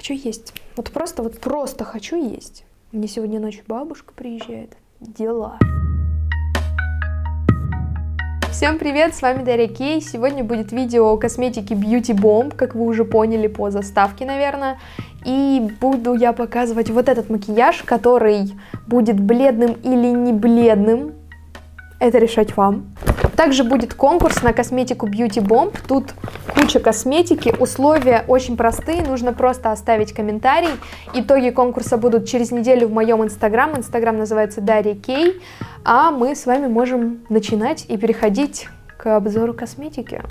Хочу есть. Вот просто хочу есть. Мне сегодня ночью бабушка приезжает. Дела. Всем привет, с вами Дарья Кей. Сегодня будет видео о косметике Beauty Bomb, как вы уже поняли по заставке, наверное. И буду я показывать вот этот макияж, который будет бледным или не бледным. Это решать вам. Также будет конкурс на косметику Beauty Bomb. Тут куча косметики, условия очень простые, нужно просто оставить комментарий. Итоги конкурса будут через неделю в моем инстаграм. Инстаграм называется Дарья Кей. А мы с вами можем начинать и переходить к обзору косметики.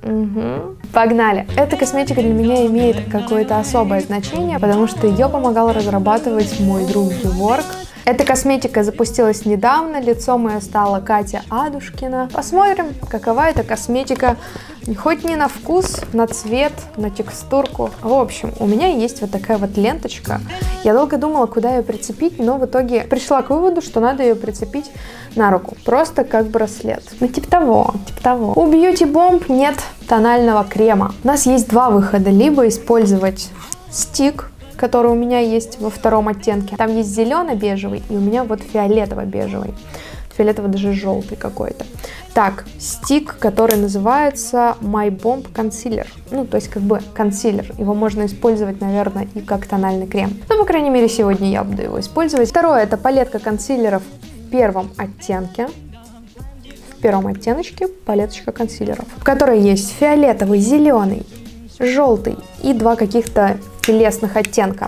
Погнали! Эта косметика для меня имеет какое-то особое значение, потому что ее помогал разрабатывать мой друг Геворг. Эта косметика запустилась недавно, лицом мое стала Катя Адушкина. Посмотрим, какова эта косметика, хоть не на вкус, на цвет, на текстурку. В общем, у меня есть вот такая вот ленточка. Я долго думала, куда ее прицепить, но в итоге пришла к выводу, что надо ее прицепить на руку. Просто как браслет. Ну, типа того. У Beauty Bomb нет тонального крема. У нас есть два выхода. Либо использовать стик, который у меня есть во втором оттенке. Там есть зелено-бежевый, и у меня вот фиолетово-бежевый. Фиолетово даже желтый какой-то. Так, стик, который называется My Bomb Concealer. Ну, то есть как бы консилер. Его можно использовать, наверное, и как тональный крем. Ну, по крайней мере, сегодня я буду его использовать. Второе, это палетка консилеров в первом оттенке. В первом оттеночке палеточка консилеров, в которой есть фиолетовый, зеленый, желтый и два каких-то телесных оттенка.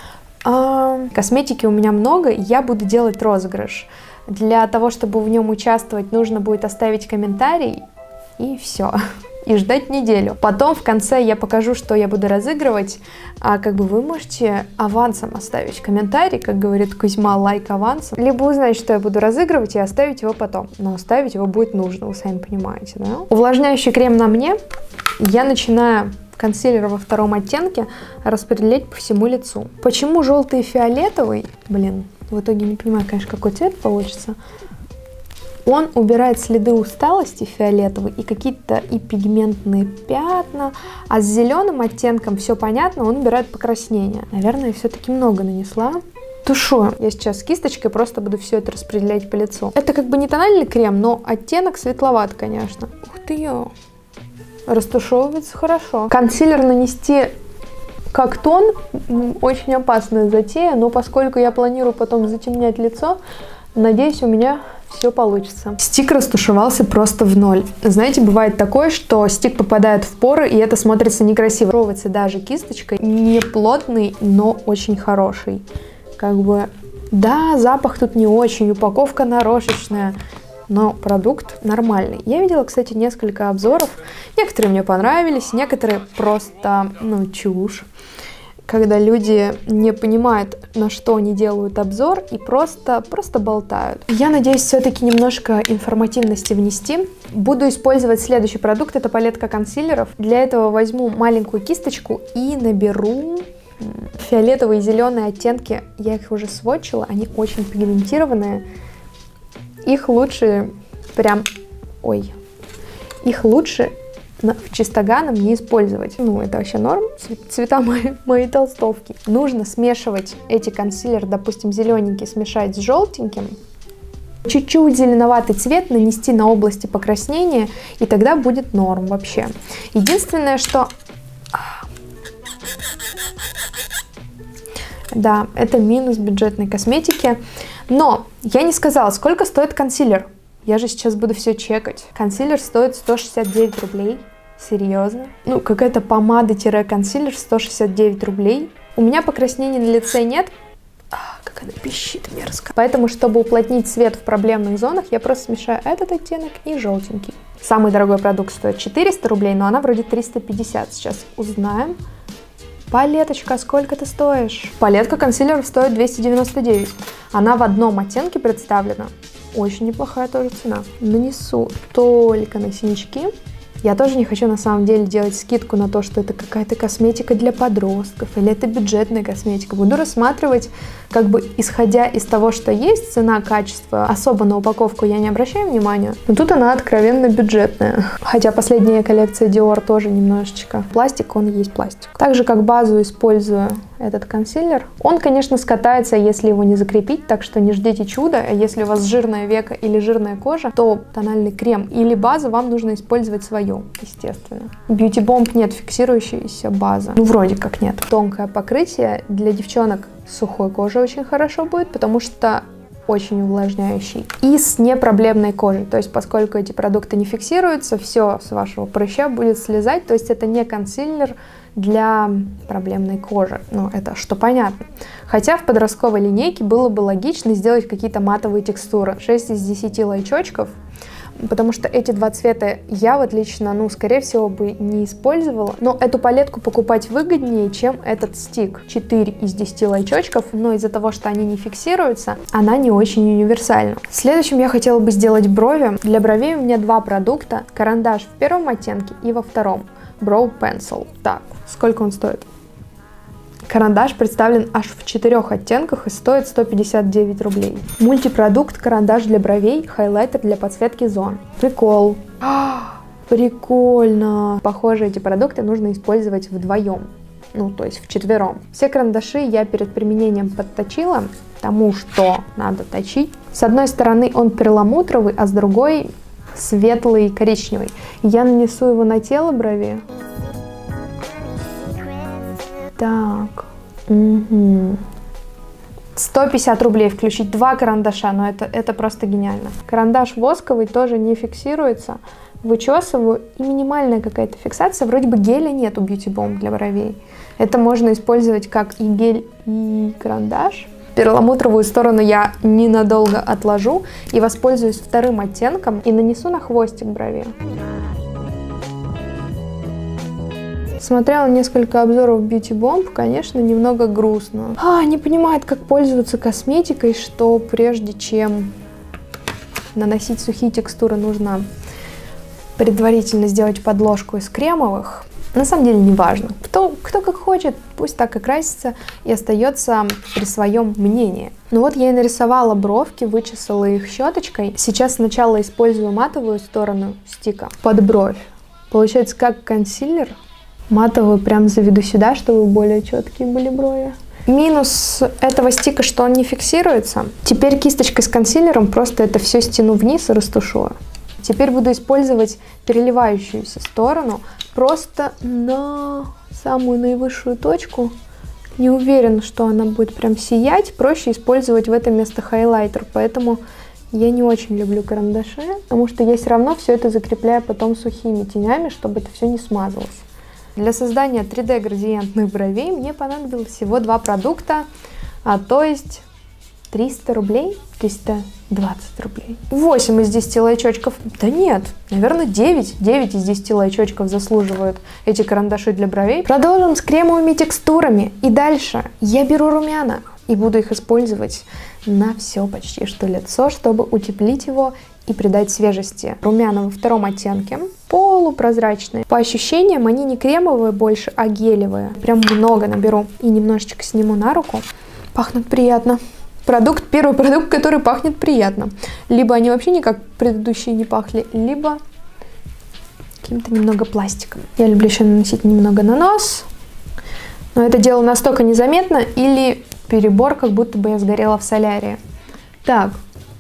Косметики у меня много, я буду делать розыгрыш. Для того, чтобы в нем участвовать, нужно будет оставить комментарий, и все. И ждать неделю. Потом в конце я покажу, что я буду разыгрывать. А как бы вы можете авансом оставить комментарий, как говорит Кузьма, лайк авансом. Либо узнать, что я буду разыгрывать, и оставить его потом. Но оставить его будет нужно, вы сами понимаете, да? Увлажняющий крем на мне. Я начинаю консилер во втором оттенке распределять по всему лицу. Почему желтый и фиолетовый? Блин, в итоге не понимаю, конечно, какой цвет получится. Он убирает следы усталости, фиолетовый, и какие-то и пигментные пятна. А с зеленым оттенком все понятно, он убирает покраснение. Наверное, я все-таки много нанесла. Тушую. Я сейчас кисточкой просто буду все это распределять по лицу. Это как бы не тональный крем, но оттенок светловат, конечно. Ух ты ё! Растушевывается хорошо. Консилер нанести как тон очень опасная затея, но поскольку я планирую потом затемнять лицо, надеюсь, у меня все получится. Стик растушевался просто в ноль. Знаете, бывает такое, что стик попадает в поры, и это смотрится некрасиво. Ровится даже кисточкой. Не плотный, но очень хороший. Как бы, да, запах тут не очень, упаковка нарошечная, но продукт нормальный. Я видела, кстати, несколько обзоров. Некоторые мне понравились, некоторые просто, чушь. Когда люди не понимают, на что они делают обзор, и просто болтают. Я надеюсь все-таки немножко информативности внести. Буду использовать следующий продукт. Это палетка консилеров. Для этого возьму маленькую кисточку и наберу фиолетовые и зеленые оттенки. Я их уже сводчила, они очень пигментированные. Их лучше их лучше чистоганом не использовать. Это вообще норм, цвета моей толстовки. Нужно смешивать эти консилеры, допустим, зелененький смешать с желтеньким. Чуть-чуть зеленоватый цвет нанести на области покраснения, и тогда будет норм вообще. Единственное, что... Да, это минус бюджетной косметики. Но я не сказала, сколько стоит консилер. Я же сейчас буду все чекать. Консилер стоит 169 рублей. Серьезно? Какая-то помада-консилер 169 рублей. У меня покраснений на лице нет. Как она пищит мерзко. Поэтому, чтобы уплотнить цвет в проблемных зонах, я просто смешаю этот оттенок и желтенький. Самый дорогой продукт стоит 400 рублей, но она вроде 350. Сейчас узнаем. Палеточка, сколько ты стоишь? Палетка консилеров стоит 299. Она в одном оттенке представлена. Очень неплохая тоже цена. Нанесу только на синячки. Я тоже не хочу на самом деле делать скидку на то, что это какая-то косметика для подростков или это бюджетная косметика. Буду рассматривать, как бы исходя из того, что есть, цена, качество. Особо на упаковку я не обращаю внимания. Но тут она откровенно бюджетная. Хотя последняя коллекция Dior тоже немножечко. Пластик, он и есть пластик. Также как базу использую этот консилер. Он, конечно, скатается, если его не закрепить, так что не ждите чуда. А если у вас жирное веко или жирная кожа, то тональный крем или базу вам нужно использовать свою, естественно. Beauty Bomb нет фиксирующейся базы. Ну, вроде как нет. Тонкое покрытие для девчонок с сухой кожей очень хорошо будет, потому что очень увлажняющий. И с непроблемной кожей. То есть, поскольку эти продукты не фиксируются, все с вашего прыща будет слезать. То есть, это не консилер для проблемной кожи. Ну, это что понятно. Хотя в подростковой линейке было бы логично сделать какие-то матовые текстуры. 6 из 10 лайчочков. Потому что эти два цвета я вот лично, ну, скорее всего, бы не использовала. Но эту палетку покупать выгоднее, чем этот стик. 4 из 10 лайчочков, но из-за того, что они не фиксируются, она не очень универсальна. Следующим я хотела бы сделать брови. Для бровей у меня два продукта. Карандаш в первом оттенке и во втором. Brow Pencil. Так, сколько он стоит? Карандаш представлен аж в 4 оттенках и стоит 159 рублей. Мультипродукт карандаш для бровей, хайлайтер для подсветки зон. Прикол. Прикольно. Похоже, эти продукты нужно использовать вдвоем. Ну, то есть вчетвером. Все карандаши я перед применением подточила, тому, что надо точить. С одной стороны он перламутровый, а с другой светлый коричневый. Я нанесу его на тело брови. Так, 150 рублей включить два карандаша, но это просто гениально. Карандаш восковый тоже не фиксируется. Вычесываю, и минимальная какая-то фиксация. Вроде бы геля нет у Beauty Bomb для бровей. Это можно использовать как и гель, и карандаш. Перламутровую сторону я ненадолго отложу и воспользуюсь вторым оттенком и нанесу на хвостик брови. Смотрела несколько обзоров Beauty Bomb, конечно, немного грустно. Не понимает, как пользоваться косметикой, что прежде чем наносить сухие текстуры, нужно предварительно сделать подложку из кремовых. На самом деле не важно. Кто как хочет, пусть так и красится и остается при своем мнении. Ну вот я и нарисовала бровки, вычесала их щеточкой. Сейчас сначала использую матовую сторону стика под бровь. Получается как консилер. Матовую прям заведу сюда, чтобы более четкие были брови. Минус этого стика, что он не фиксируется. Теперь кисточкой с консилером просто это все стяну вниз и растушую. Теперь буду использовать переливающуюся сторону просто на самую наивысшую точку. Не уверена, что она будет прям сиять. Проще использовать в это место хайлайтер, поэтому я не очень люблю карандаши, потому что я все равно все это закрепляю потом сухими тенями, чтобы это все не смазалось. Для создания 3D градиентных бровей мне понадобилось всего два продукта, то есть 300 рублей, 320 рублей. 8 из 10 лайчочков, да нет, наверное 9 из 10 лайчочков заслуживают эти карандаши для бровей. Продолжим с кремовыми текстурами. И дальше я беру румяна и буду их использовать на все почти что лицо, чтобы утеплить его и придать свежести. Румяна во втором оттенке, полупрозрачные. По ощущениям они не кремовые больше, а гелевые. Прям много наберу и немножечко сниму на руку. Пахнут приятно. Первый продукт, который пахнет приятно. Либо они вообще никак предыдущие не пахли, либо каким-то немного пластиком. Я люблю еще наносить немного на нос, но это дело настолько незаметно или перебор, как будто бы я сгорела в солярии. Так.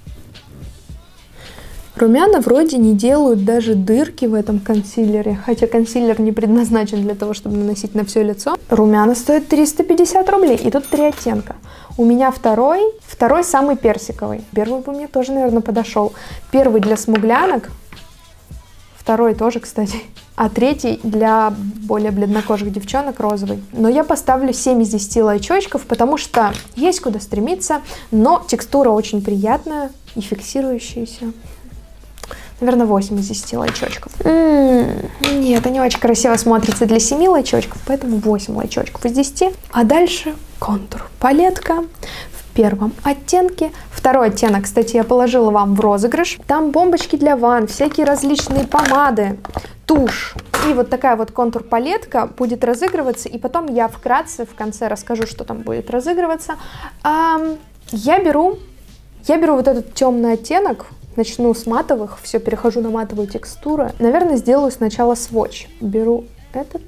Румяна вроде не делают даже дырки в этом консилере, хотя консилер не предназначен для того, чтобы наносить на все лицо. Румяна стоят 350 рублей, и тут 3 оттенка. У меня второй самый персиковый. Первый бы мне тоже, наверное, подошел. Первый для смуглянок, второй тоже, кстати, а третий для более бледнокожих девчонок, розовый. Но я поставлю 7 из 10 лайчочков, потому что есть куда стремиться, но текстура очень приятная и фиксирующаяся. Наверное, 8 из 10 лайчочков. Нет, они очень красиво смотрятся для 7 лайчочков, поэтому 8 лайчочков из 10. А дальше контур. Палетка в первом оттенке. Второй оттенок, кстати, я положила вам в розыгрыш. Там бомбочки для ванн, всякие различные помады, тушь. И вот такая вот контур-палетка будет разыгрываться. И потом я вкратце в конце расскажу, что там будет разыгрываться. Я беру вот этот темный оттенок. Начну с матовых, все, перехожу на матовую текстуру. Наверное, сделаю сначала сводч. Беру этот.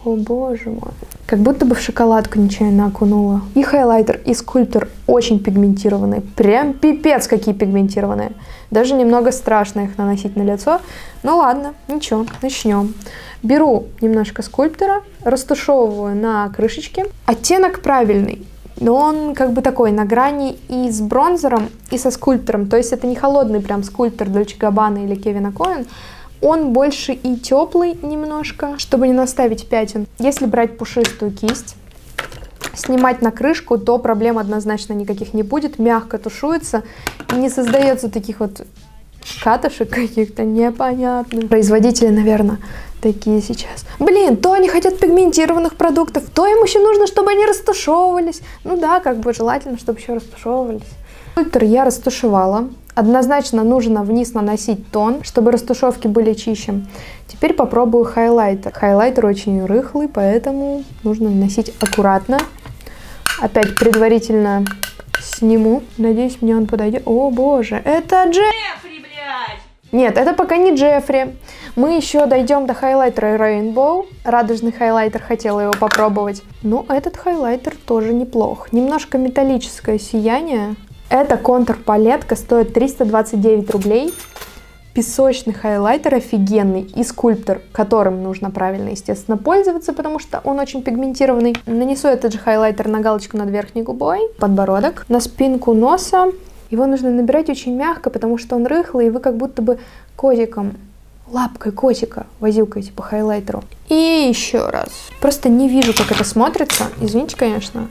О боже мой. Как будто бы в шоколадку нечаянно окунула. И хайлайтер, и скульптор очень пигментированные. Прям пипец какие пигментированные. Даже немного страшно их наносить на лицо. Ну ладно, ничего, начнем. Беру немножко скульптора, растушевываю на крышечке. Оттенок правильный. Но он как бы такой на грани и с бронзером, и со скульптором. То есть это не холодный прям скульптор Dolce Gabbana или Кевина Коэн. Он больше и теплый немножко, чтобы не наставить пятен. Если брать пушистую кисть, снимать на крышку, то проблем однозначно никаких не будет. Мягко тушуется, не создается таких вот катышек каких-то непонятных. Производители, наверное, такие сейчас. Блин, то они хотят пигментированных продуктов, то им еще нужно, чтобы они растушевывались. Ну да, как бы желательно, чтобы еще растушевывались. Фильтр я растушевала. Однозначно нужно вниз наносить тон, чтобы растушевки были чище. Теперь попробую хайлайтер. Хайлайтер очень рыхлый, поэтому нужно наносить аккуратно. Опять предварительно сниму. Надеюсь, мне он подойдет. О боже, это Джеффри, блядь! Нет, это пока не Джеффри. Мы еще дойдем до хайлайтера Rainbow. Радужный хайлайтер, хотела его попробовать. Но этот хайлайтер тоже неплох. Немножко металлическое сияние. Это контур-палетка, стоит 329 рублей. Песочный хайлайтер офигенный и скульптор, которым нужно правильно, естественно, пользоваться, потому что он очень пигментированный. Нанесу этот же хайлайтер на галочку над верхней губой, подбородок, на спинку носа. Его нужно набирать очень мягко, потому что он рыхлый, и вы как будто бы котиком, лапкой котика возюкаете по хайлайтеру. И еще раз. Просто не вижу, как это смотрится. Извините, конечно.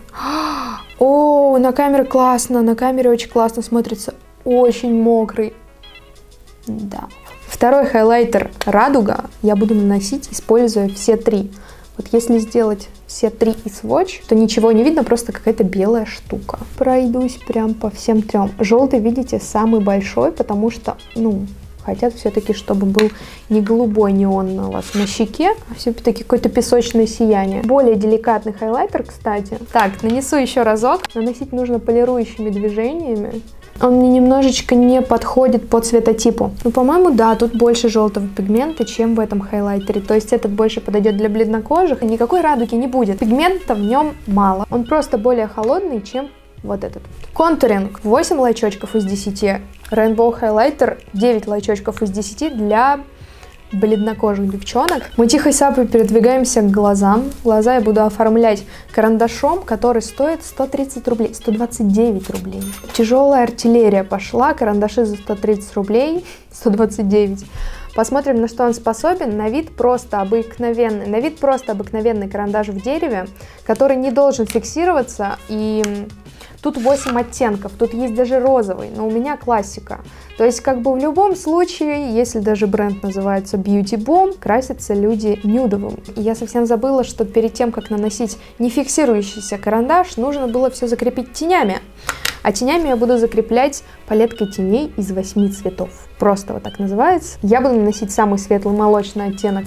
О, на камере классно, на камере очень классно смотрится. Очень мокрый. Да. Второй хайлайтер Радуга я буду наносить, используя все три. Вот если сделать все три и сводч, то ничего не видно, просто какая-то белая штука. Пройдусь прям по всем трем. Желтый, видите, самый большой, потому что, ну, хотят все-таки, чтобы был не голубой неон у вас на щеке, а все-таки какое-то песочное сияние. Более деликатный хайлайтер, кстати. Так, нанесу еще разок. Наносить нужно полирующими движениями. Он мне немножечко не подходит по цветотипу. Ну, по-моему, да, тут больше желтого пигмента, чем в этом хайлайтере. То есть этот больше подойдет для бледнокожих, и никакой радуги не будет. Пигмента в нем мало. Он просто более холодный, чем вот этот. Контуринг 8 лайчочков из 10. Rainbow Highlighter 9 лайчочков из 10 для бледнокожих девчонок. Мы тихой сапой передвигаемся к глазам. Глаза я буду оформлять карандашом, который стоит 130 рублей. 129 рублей. Тяжелая артиллерия пошла. Карандаши за 130 рублей. 129. Посмотрим, на что он способен. На вид просто обыкновенный. На вид просто обыкновенный карандаш в дереве, который не должен фиксироваться. И тут 8 оттенков. Тут есть даже розовый. Но у меня классика. То есть, как бы в любом случае, если даже бренд называется Beauty Bomb, красятся люди нюдовым. И я совсем забыла, что перед тем, как наносить не фиксирующийся карандаш, нужно было все закрепить тенями. А тенями я буду закреплять палеткой теней из 8 цветов. Просто вот так называется. Я буду наносить самый светлый молочный оттенок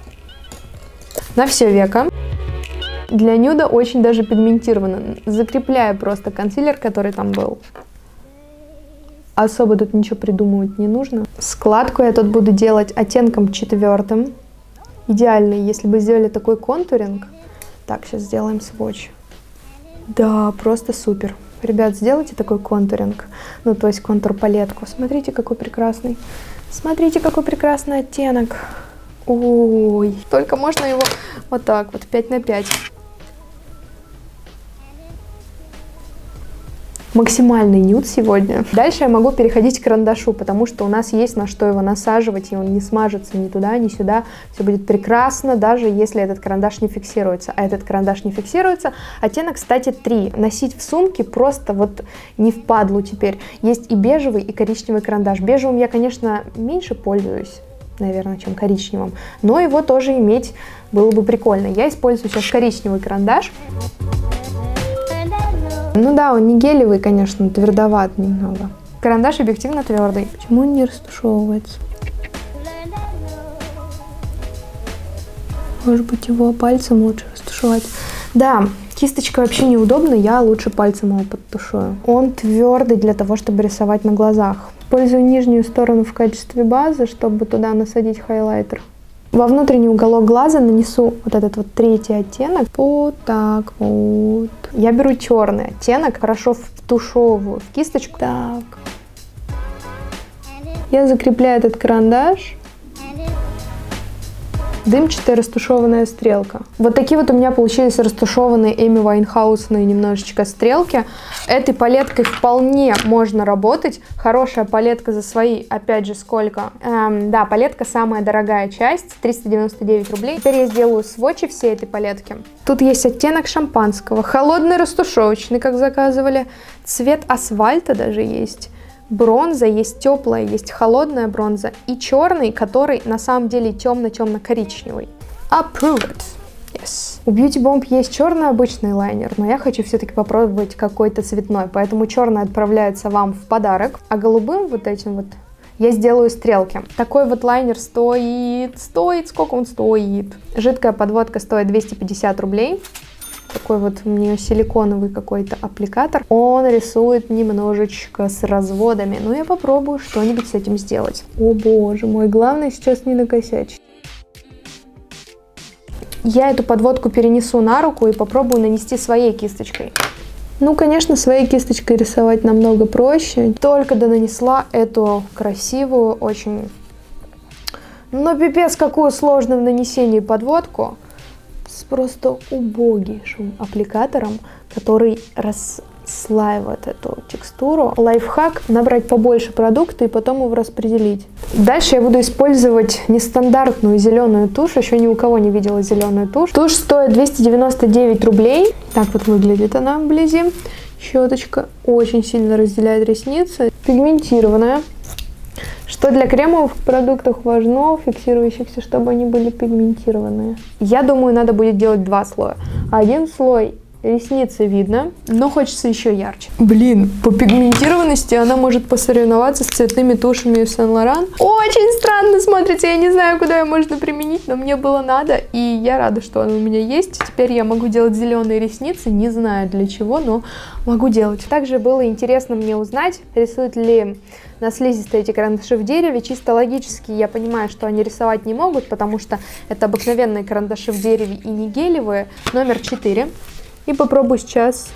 на все веко. Для нюда очень даже пигментированно. Закрепляю просто консилер, который там был. Особо тут ничего придумывать не нужно. Складку я тут буду делать оттенком 4. Идеальный, если бы сделали такой контуринг. Так, сейчас сделаем сводч. Да, просто супер. Ребят, сделайте такой контуринг. Ну, то есть контур-палетку. Смотрите, какой прекрасный. Смотрите, какой прекрасный оттенок. Ой, только можно его вот так вот, 5 на 5. Максимальный нюд сегодня. Дальше я могу переходить к карандашу, потому что у нас есть на что его насаживать, и он не смажется ни туда, ни сюда. Все будет прекрасно, даже если этот карандаш не фиксируется. А этот карандаш не фиксируется. Оттенок, кстати, 3. Носить в сумке просто вот не впадлу теперь. Есть и бежевый, и коричневый карандаш. Бежевым я, конечно, меньше пользуюсь, наверное, чем коричневым. Но его тоже иметь было бы прикольно. Я использую сейчас коричневый карандаш. Ну да, он не гелевый, конечно, твердоват немного. Карандаш объективно твердый. Почему он не растушевывается? Может быть, его пальцем лучше растушевать? Да, кисточка вообще неудобна, я лучше пальцем его подтушую. Он твердый для того, чтобы рисовать на глазах. Использую нижнюю сторону в качестве базы, чтобы туда насадить хайлайтер. Во внутренний уголок глаза нанесу вот этот вот третий оттенок. Вот так вот. Я беру черный оттенок, хорошо втушевываю в кисточку. Так. Я закрепляю этот карандаш. Дымчатая растушеванная стрелка. Вот такие вот у меня получились растушеванные Эми Вайнхаусные немножечко стрелки. Этой палеткой вполне можно работать. Хорошая палетка за свои, опять же, сколько? Да, палетка самая дорогая часть, 399 рублей. Теперь я сделаю сводчи всей этой палетки. Тут есть оттенок шампанского, холодный растушевочный, как заказывали. Цвет асфальта даже есть. Бронза, есть теплая, есть холодная бронза и черный, который на самом деле темно-темно-коричневый. Approved. Yes. У Beauty Bomb есть черный обычный лайнер, но я хочу все-таки попробовать какой-то цветной, поэтому черный отправляется вам в подарок, а голубым вот этим вот я сделаю стрелки. Такой вот лайнер стоит, сколько он стоит? Жидкая подводка стоит 250 рублей. Такой вот у нее силиконовый какой-то аппликатор. Он рисует немножечко с разводами. Но я попробую что-нибудь с этим сделать. О боже мой, главное сейчас не накосячить. Я эту подводку перенесу на руку и попробую нанести своей кисточкой. Ну, конечно, своей кисточкой рисовать намного проще. Только нанесла эту красивую, очень... Но пипец, какую сложную в нанесении подводку. С просто убогейшим аппликатором, который расслаивает эту текстуру. Лайфхак: набрать побольше продукта и потом его распределить. Дальше я буду использовать нестандартную зеленую тушь. Еще ни у кого не видела зеленую тушь. Тушь стоит 299 рублей. Так вот выглядит она вблизи. Щеточка очень сильно разделяет ресницы. Пигментированная. Что для кремовых продуктов важно, фиксирующихся, чтобы они были пигментированные. Я думаю, надо будет делать два слоя. Один слой ресницы видно, но хочется еще ярче. Блин, по пигментированности она может посоревноваться с цветными тушами в Сен-Лоран. Очень странно смотрится, я не знаю, куда ее можно применить, но мне было надо, и я рада, что она у меня есть. Теперь я могу делать зеленые ресницы, не знаю для чего, но могу делать. Также было интересно мне узнать, рисуют ли на слизистой эти карандаши в дереве. Чисто логически я понимаю, что они рисовать не могут, потому что это обыкновенные карандаши в дереве и не гелевые. Номер 4. И попробую сейчас.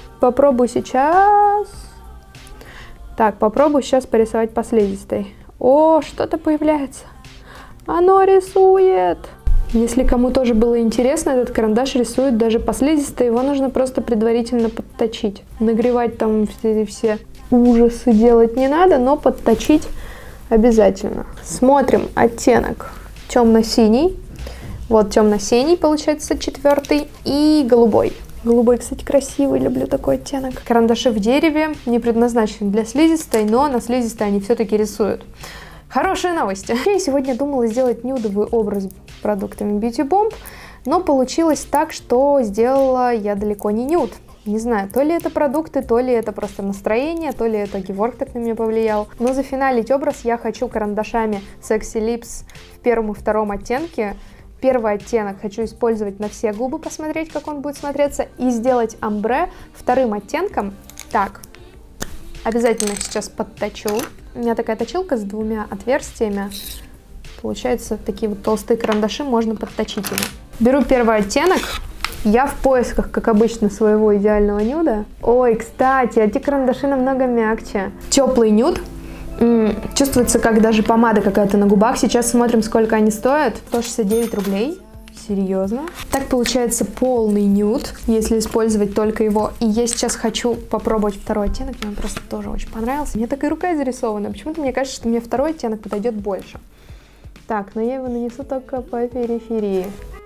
Так, попробую сейчас порисовать по слизистой. О, что-то появляется. Оно рисует. Если кому тоже было интересно, этот карандаш рисует даже по слизистой. Его нужно просто предварительно подточить. Нагревать там все ужасы делать не надо, но подточить обязательно. Смотрим оттенок темно-синий. Вот темно-синий получается 4 и голубой. Голубой, кстати, красивый, люблю такой оттенок. Карандаши в дереве не предназначены для слизистой, но на слизистой они все-таки рисуют. Хорошие новости. Я сегодня думала сделать нюдовый образ продуктами Beauty Bomb, но получилось так, что сделала я далеко не нюд. Не знаю, то ли это продукты, то ли это просто настроение, то ли это Геворг так на меня повлиял. Но зафиналить образ я хочу карандашами Sexy Lips в первом и втором оттенке. Первый оттенок хочу использовать на все губы, посмотреть, как он будет смотреться, и сделать омбре вторым оттенком. Так, обязательно сейчас подточу. У меня такая точилка с двумя отверстиями. Получается, такие вот толстые карандаши, можно подточить ими. Беру первый оттенок. Я в поисках, как обычно, своего идеального нюда. Ой, кстати, эти карандаши намного мягче. Теплый нюд. Чувствуется, как даже помада какая-то на губах. Сейчас смотрим, сколько они стоят. 169 рублей. Серьезно. Так получается полный нюд, если использовать только его. И я сейчас хочу попробовать второй оттенок. Мне он просто тоже очень понравился. Мне такая рука зарисована. Почему-то мне кажется, что мне второй оттенок подойдет больше. Так, но я его нанесу только по периферии.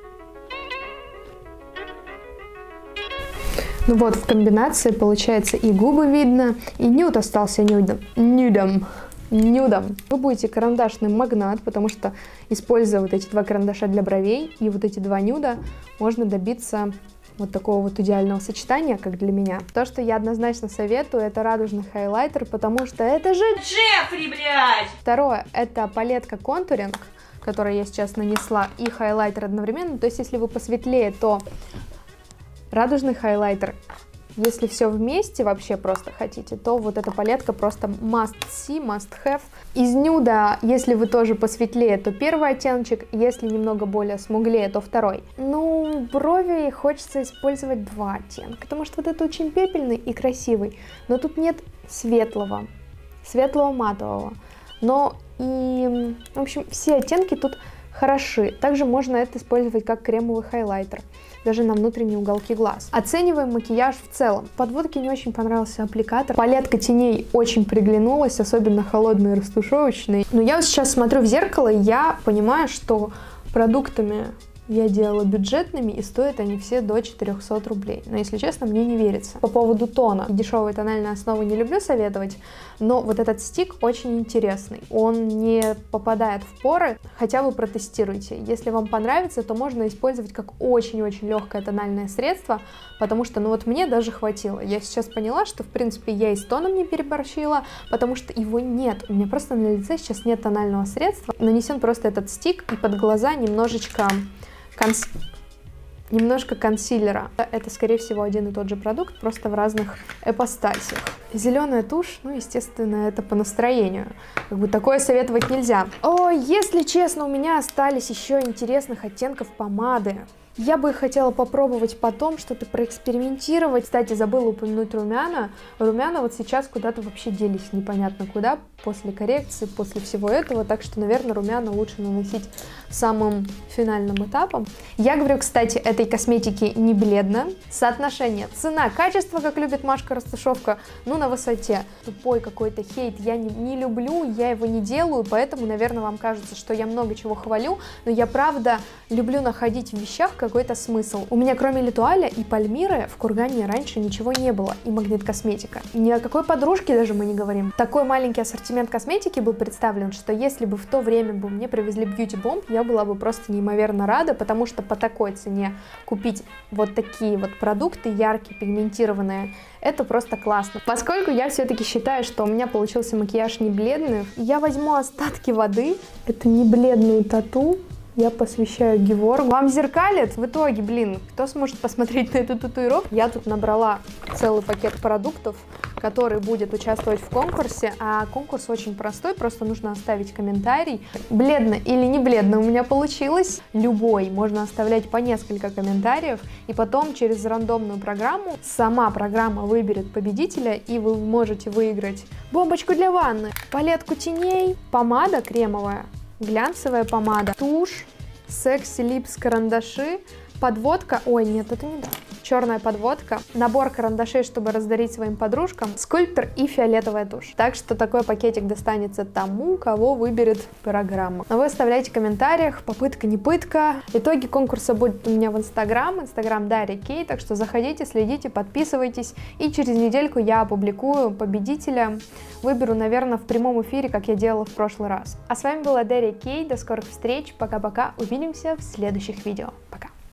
Ну вот, в комбинации получается и губы видно, и нюд остался нюдом. Вы будете карандашный магнат, потому что, используя вот эти два карандаша для бровей и вот эти два нюда, можно добиться вот такого вот идеального сочетания, как для меня. То, что я однозначно советую, это радужный хайлайтер, потому что это же Джеффри, блядь! Второе, это палетка контуринг, которую я сейчас нанесла, и хайлайтер одновременно. То есть, если вы посветлее, то радужный хайлайтер Если все вместе вообще просто хотите, то вот эта палетка просто must see, must have. Из нюда, если вы тоже посветлее, то первый оттеночек, если немного более смуглее, то второй. Ну, брови хочется использовать два оттенка, потому что вот это очень пепельный и красивый, но тут нет светлого матового. Но и, в общем, все оттенки тут хороши. Также можно это использовать как кремовый хайлайтер, даже на внутренние уголки глаз. Оцениваем макияж в целом. Подводке не очень понравился аппликатор. Палетка теней очень приглянулась, особенно холодные растушевочные. Но я вот сейчас смотрю в зеркало, и я понимаю, что продуктами я делала бюджетными, и стоят они все до 400 рублей. Но, если честно, мне не верится. По поводу тона. Дешевые тональные основы не люблю советовать, но вот этот стик очень интересный. Он не попадает в поры, хотя вы протестируйте. Если вам понравится, то можно использовать как очень-очень легкое тональное средство, потому что, ну вот мне даже хватило. Я сейчас поняла, что, в принципе, я и с тоном не переборщила, потому что его нет. У меня просто на лице сейчас нет тонального средства. Нанесен просто этот стик, и под глаза немножко консилера. Это, скорее всего, один и тот же продукт, просто в разных ипостасях. Зеленая тушь, ну, естественно, это по настроению. Как бы такое советовать нельзя. О, если честно, у меня остались еще интересных оттенков помады. Я бы хотела попробовать потом что-то проэкспериментировать. Кстати, забыла упомянуть румяна. Румяна вот сейчас куда-то вообще делись непонятно куда, после коррекции, после всего этого. Так что, наверное, румяна лучше наносить самым финальным этапом. Я говорю, кстати, этой косметики не бледно. Соотношение цена-качество, как любит Машка Растушевка, ну, на высоте. Тупой какой-то хейт я не люблю, я его не делаю, поэтому, наверное, вам кажется, что я много чего хвалю, но я, правда, люблю находить в вещах какой-то смысл. У меня кроме Литуаля и Пальмиры в Кургане раньше ничего не было, и Магнит Косметика. Ни о какой подружке даже мы не говорим. Такой маленький ассортимент косметики был представлен, что если бы в то время бы мне привезли Beauty Bomb, я была бы просто неимоверно рада, потому что по такой цене купить вот такие вот продукты яркие, пигментированные, это просто классно. Поскольку я все-таки считаю, что у меня получился макияж не бледный, я возьму остатки воды, это не бледную тату, я посвящаю Геворгу. Вам зеркалит? В итоге, блин, кто сможет посмотреть на эту татуировку? Я тут набрала целый пакет продуктов, который будет участвовать в конкурсе. А конкурс очень простой, просто нужно оставить комментарий. Бледно или не бледно у меня получилось. Любой. Можно оставлять по несколько комментариев. И потом через рандомную программу сама программа выберет победителя, и вы можете выиграть бомбочку для ванны, палетку теней, помада кремовая, глянцевая помада, тушь, секси липс карандаши, подводка, ой, нет, это не да, черная подводка, набор карандашей, чтобы раздарить своим подружкам, скульптор и фиолетовая тушь. Так что такой пакетик достанется тому, кого выберет программа. Но вы оставляйте в комментариях, попытка не пытка. Итоги конкурса будут у меня в Инстаграм Дарья Кей, так что заходите, следите, подписывайтесь, и через недельку я опубликую победителя. Выберу, наверное, в прямом эфире, как я делала в прошлый раз. А с вами была Дарья Кей, до скорых встреч, пока-пока, увидимся в следующих видео. Пока!